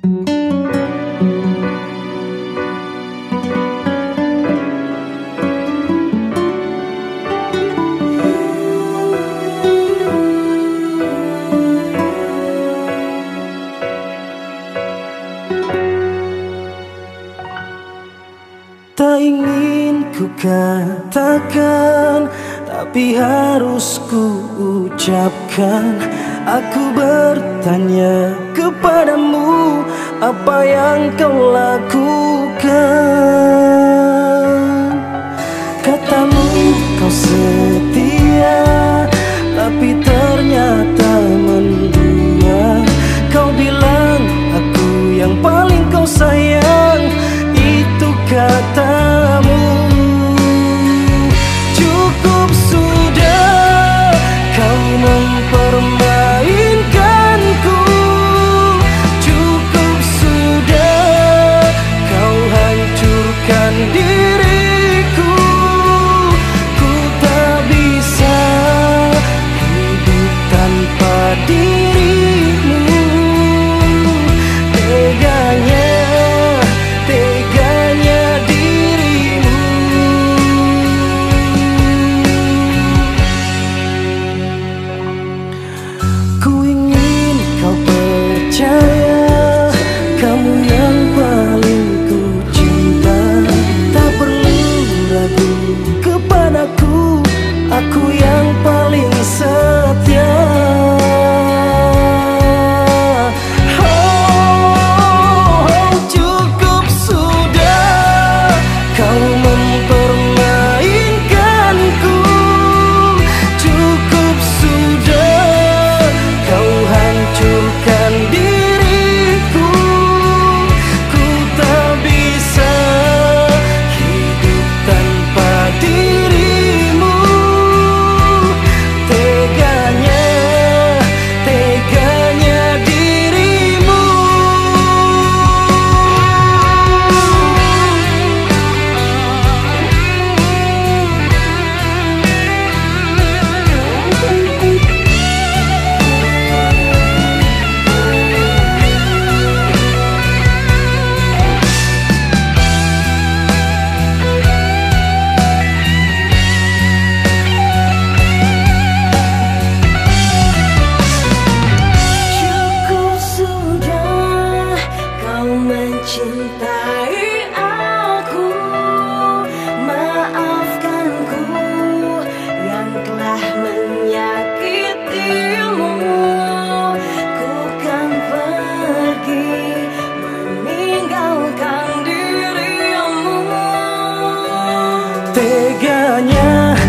Tak ingin ku katakan, tapi harus ku ucapkan. Aku bertanya kepadamu, apa yang kau lakukan? Katamu kau setia, tapi ternyata mendua. Kau bilang aku yang paling kau sayang, itu katamu. Cukup sudah kau mempermainkanku. Cukup sudah kau hancurkan diriku. Ku tak bisa hidup tanpa dirimu. Teganya dirimu. Ku ingin kau percaya, kamu yang paling ku cinta. Tak perlu ragu kepadaku, aku yang paling setia. Cukup sudah kau mempermainkanku. Cukup sudah kau hancurkan diriku. Ku tak bisa hidup tanpa dirimu. Teganya dirimu. Cukup sudah kau mencintai aku. Maafkanku yang telah menyakitimu. Ku kan pergi meninggalkan dirimu. Teganya